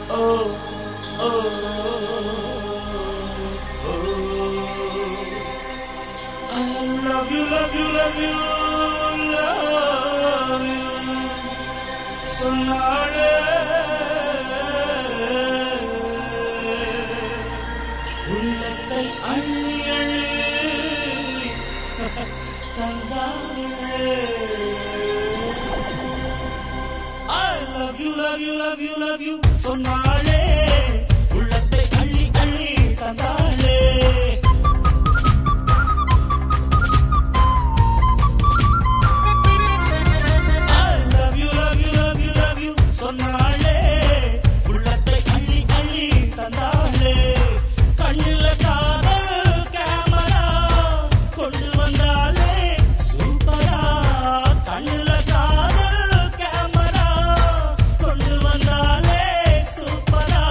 சொன்னாளே உள்ளத்தை அள்ளி அள்ளி தந்தாளே I love you, love you, love you, love you சொன்னாளே உள்ளத்தை அள்ளி அள்ளி தந்தாளே சூப்பரா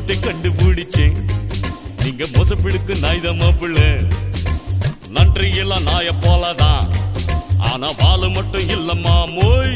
வார்த்தை கண்டுபிடிச்சேன். நீங்க மோசப்பிடுக்கு நாய்தான் மாப்பிள்ள. நன்றி எல்லாம் நாய போலதான், ஆனா வாழ மட்டும் இல்லம்மா மோய்.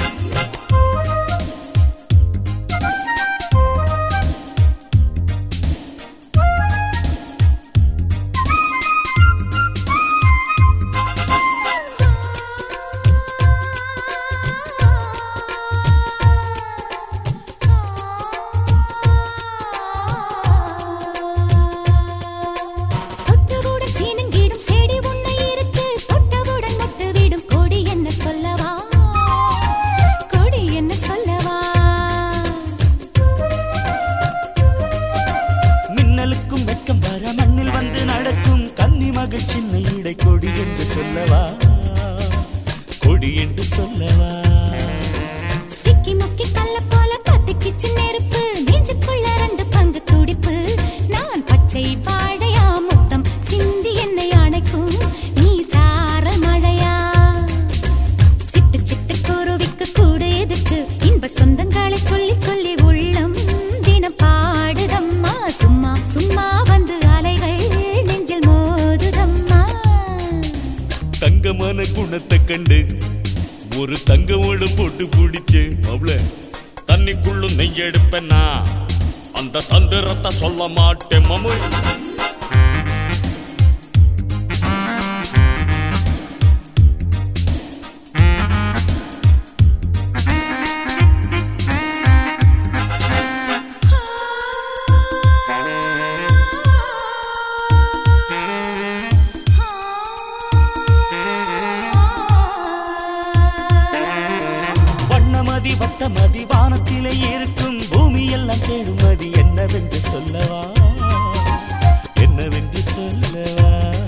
சின்ன இடை கொடி என்று சொல்லவா, கொடி என்று சொல்லவா. சிக்கி முக்கி கல்ல போல பத்திக்கிச்சு நெருப்பு, நெஞ்சுக்குள்ள 2 பங்கு துடிப்பு. நான் பச்சை வாழையா முத்தம் சிந்தி என்னை அணைக்கும் நீ சாரல் மழையா. சிட்டு சிட்டு குருவிக்கு கூடு எதுக்கு, இன்ப சொந்தங்களை சொல்லி சொல்லி உள்ளம் தினம் பாடுதம்மா. சும்மா சும்மா வந்து அலைகள் நெஞ்சில் மோதுதம்மா. தங்கமான குணத்தை கண்டு ஒரு தங்கமோடு போட்டு பிடிச்சேன். அவள தண்ணிக்குள்ளும் நெய் எடுப்பேன்னா அந்த தந்திரத்தை சொல்ல மாட்டேன் மாமு. வட்டமதி வானத்திலே இருக்கும் பூமி எல்லாம் தேடுமதி என்னவென்று சொல்லவா, என்னவென்று சொல்லவா.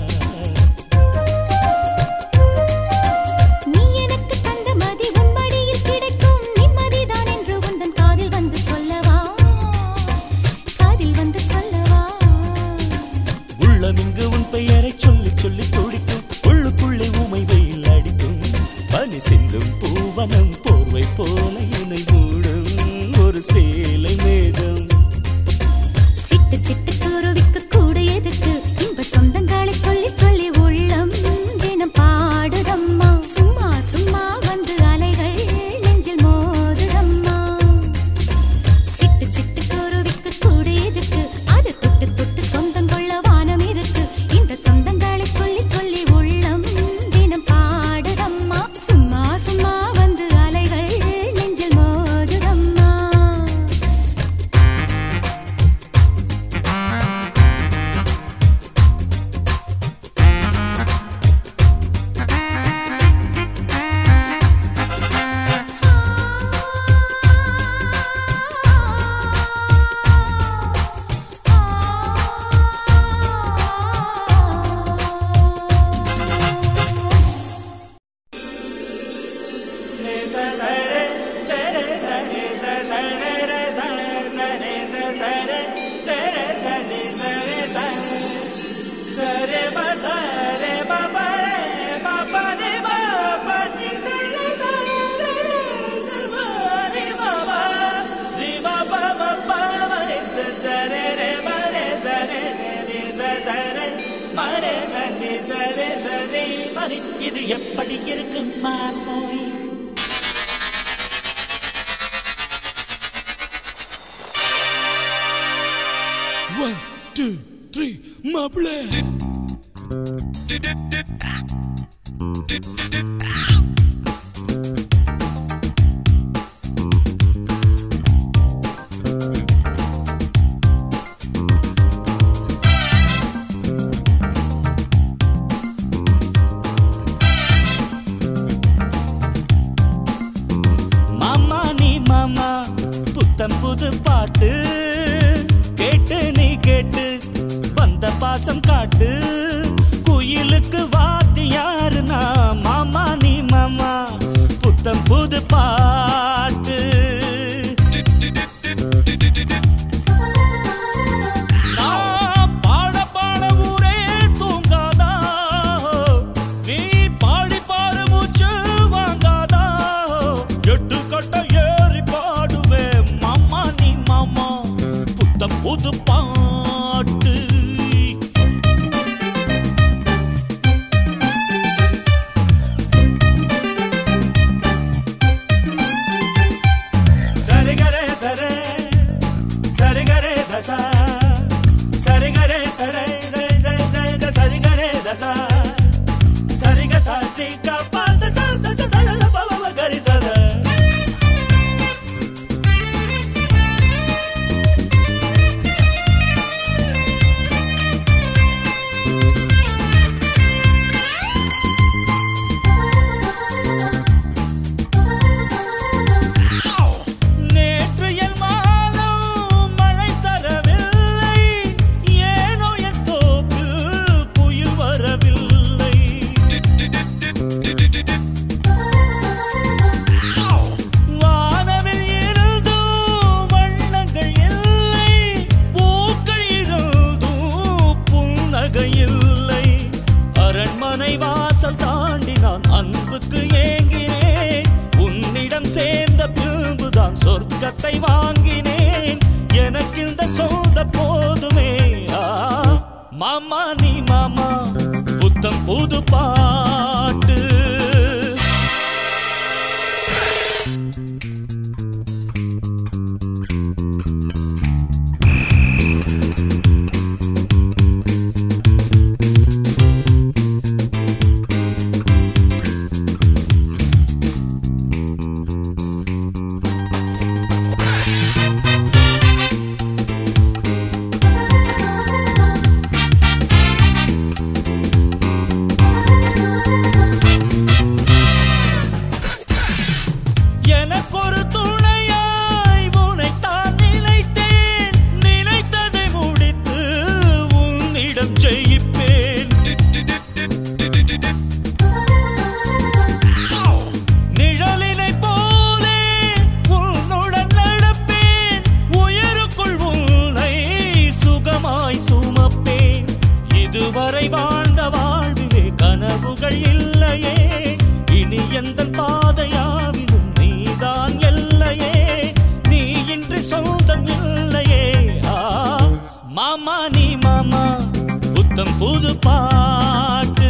நீ எனக்கு தந்த மதி உன் மடியில் கிடைக்கும் நிம்மதிதான் என்று உந்தன் காதில் வந்து சொல்லவா, காதில் வந்து சொல்லவா. உள்ளமிங்கு உன் பெயரை சொல்லி சொல்லி துடிக்கும், உள்ளுக்குள்ளே ஊமை வெயில் அடிக்கும். பனி சிந்தும் பூவனம் போர்வை போல என்னை மூடும் ஒரு சேலை மேகம். சிட்டு சிட்டு குருவிக்கு கூடு எதுக்கு, இன்ப சொந்தங்களை சொல்லி சொல்லி உள்ளம் தினம் பாடுதம்மா. சும்மா சும்மா வந்து அலைகள் நெஞ்சில் மோதுதம்மா. சிட்டு சிட்டு குருவிக்கு கூடு எதுக்கு, அது தொட்டு தொட்டு சொந்தம் கொள்ள வானம் இருக்கு. இந்த சொந்தங்களை சொல்லி சொல்லி உள்ளம் தினம் பாடுதம்மா. சும்மா சும்மா வந்து அலைகள் நெஞ்சில் மோதுதம்மா. இது எப்படி இருக்கும் மாமோய். One, two, three, மாப்பிள்ள. மாமா நீ மாமா புத்தம் புது பாட்டு கேட்டு நீ கேட்டு வந்த பாசம் காட்டு. குயிலுக்கு வாத்தியாருனா மாமா நீ மாமா புத்தம் புது பாட்டு. பாட பாட ஊரே தூங்காதா, நீ பாடி பாடு மூச்சு வாங்காதா. எட்டு கட்ட ஏறி பாடுவே மாமா நீ மாமா புத்தம் புது பாட்டு. சரிகரே சரே சரிகரே தசா சரிகரே சரே சரிகரே தசா சரிக சாத்தி காப்பாத சாத சதல பவ கரி சத. அரண்மனை வாசல் தாண்டி நான் அன்புக்கு ஏங்கினேன். உன்னிடம் சேர்ந்த பின்புதான் சொர்க்கத்தை வாங்கினேன். எனக்கு இந்த சொந்த போதுமே. மாமா நீ மாமா புத்தம் புது பாட்டு. எனக்கொரு துணையாய் உனைத்தான் நினைத்தேன். நினைத்ததை முடித்து உன்னிடம் ஜெயிப்பேன். நிழலினை போலே உன்னுடன் நடப்பேன். உயருக்குள் உன்னை சுகமாய் சுமப்பேன். இதுவரை வாழ்ந்த வாழ்விலே கனவுகள் இல்லையே. இனி எந்த பாதையாவிலும் நீதான் எல்லையே. நீ இன்றி சொந்தம் இல்லையே. மாமா நீ மாமா புத்தம் புது பாட்டு.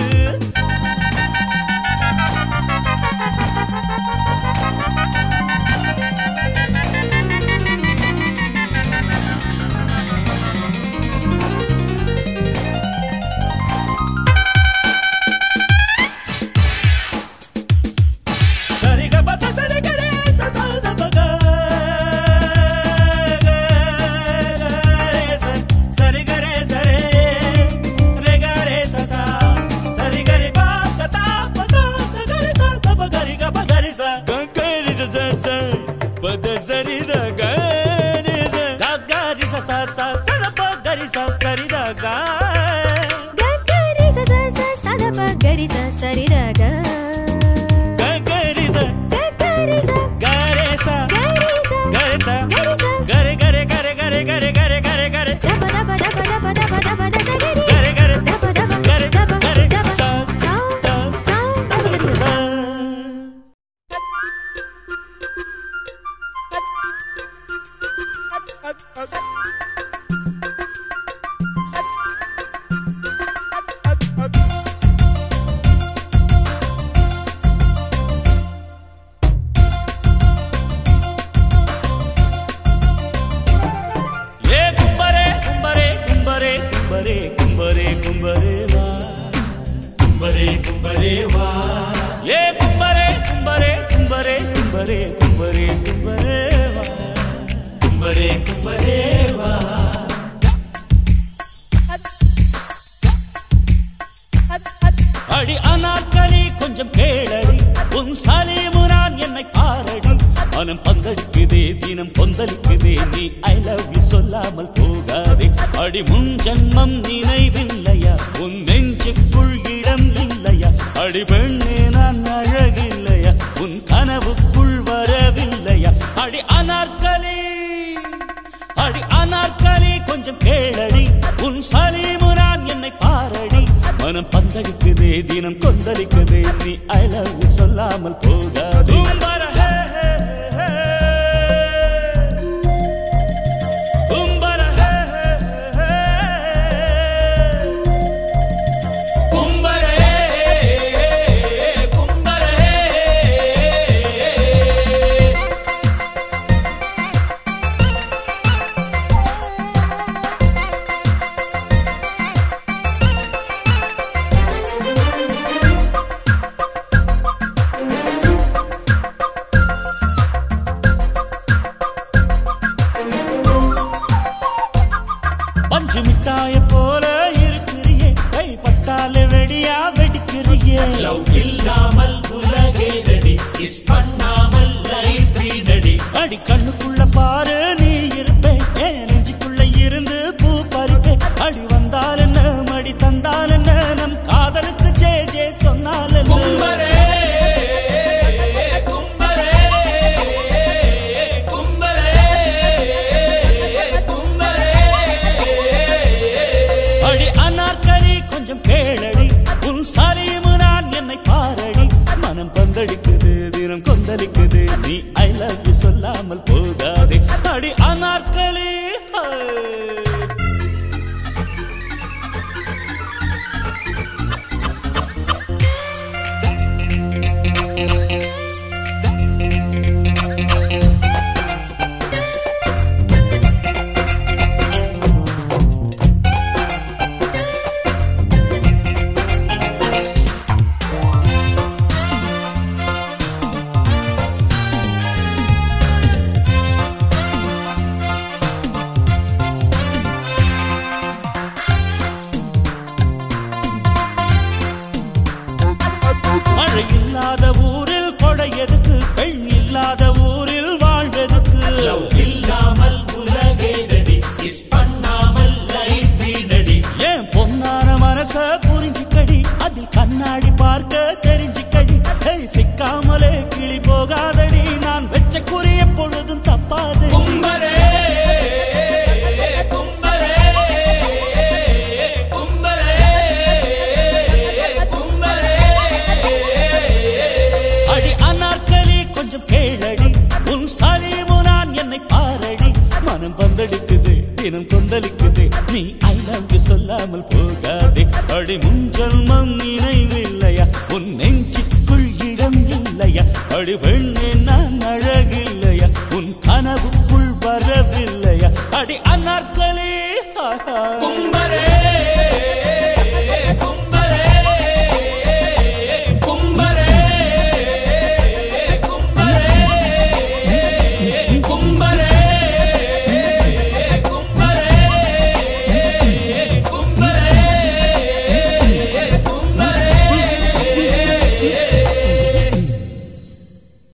அடி அனார்கலி கொஞ்சம் கேளடி. உன் சலீமுரான் என்னை பாரடி. மனம் பங்கெடுக்குதே தினம் கொந்தளிக்குதே. நீ ஐ லவ் யூ சொல்லாமல் போகாதே. அடி முன் ஜன்மம் நினைவில்லையா? உன் நெஞ்சுக்குள் இடம் இல்லையா? அடி பெண்ணே நான் அழகில்லையா? உன் கனவுக்குள் வரவில்லையா? அடி அனார்கலி கொஞ்சம் கேளடி. உன் சலீமுரான் என்னை பாரடி. மனம் பந்தளிக்குதே தினம் கொந்தளிக்குதே. நீ ஐ லவ் யூ சொல்லாமல் போகாதே. உம்பர அடி கண்ணுக்குள்ள பாரு நீ இருப்பேன் என் நெஞ்சுக்குள்ள இருந்து பூ பறிப்பேன் அடி வந்தால் என்ன மடி தந்தால் என்ன நம் காதலுக்கு ஜே ஜே சொன்னால் கும்பரே கும்பரே கும்பரே கும்பரே அடி அனார்கலி கொஞ்சம் கேளடி உன் சலீமு நான் என்னை பாரடி மனம் பந்தடிக்குது தினம் கொந்தளிக்குது நீ ஐ லவ் யூ சொல்லாமல் போகாதே அடி அனார்கலி மழை இல்லாத ஊரில் கொடை எதுக்கு பெண் இல்லாத ஊரில் வாழ்வெதுக்கு இல்லாமல் உலகேதடி கிஸ் பண்ணாமல் லைஃப் வீணடி ஏன் பொன்னான மனச புரிஞ்சுக்கடி அதில் கண்ணாடி பார்க்க தெரிஞ்சுக்கடி சிக்காமலே கிளி போகாதடி நான் வெச்ச குறி எப்பொழுதும் தப்பாதடி கும்பரே கும்பரே கும்பரே கும்பரே அடி அனார்கலி கொஞ்சம் கேளடி உன் சலீமு நான் என்னை பாரடி மனம் பந்தடிக்குது தினம் கொந்தளிக்குது நீ ஐ லவ் யூ சொல்லாமல் போகாதே அடி முன் ஜன்மம் நினைவில்லையா உன் நெஞ்சுக்குள் இடம் இல்லையா அடி பெண்ணே நான் அழகில்லையா உன் கனவுக்குள் வரவில்லையா அடி அனார்கலி